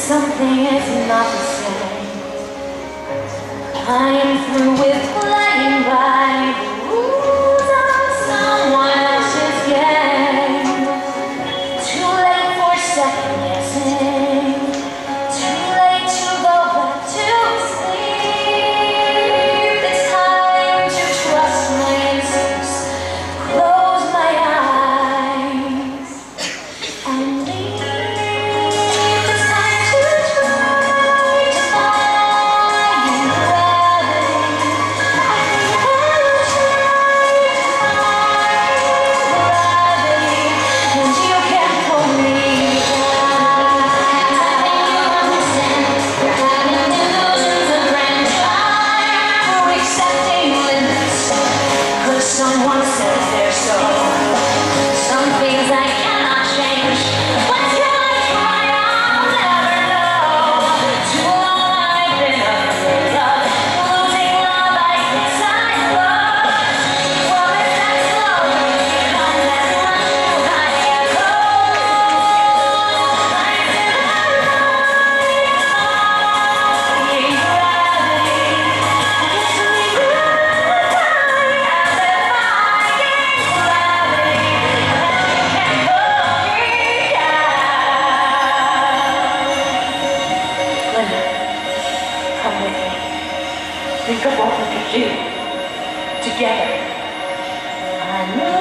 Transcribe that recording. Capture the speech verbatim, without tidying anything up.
something is not the same. I am through with playing by the rules of someone else's game. Too late for second guessing. Too late to go back to sleep. It's time to trust my instincts. Close my eyes and leave. Someone says they're so. Some things I cannot change. What can I try? I'll never know. Too long I've been afraid of losing love. I guess I love. Well, if that's love, come let's run through my echoes. I'm in a defying gravity. It's really come with me. Think of what we could do together. I know.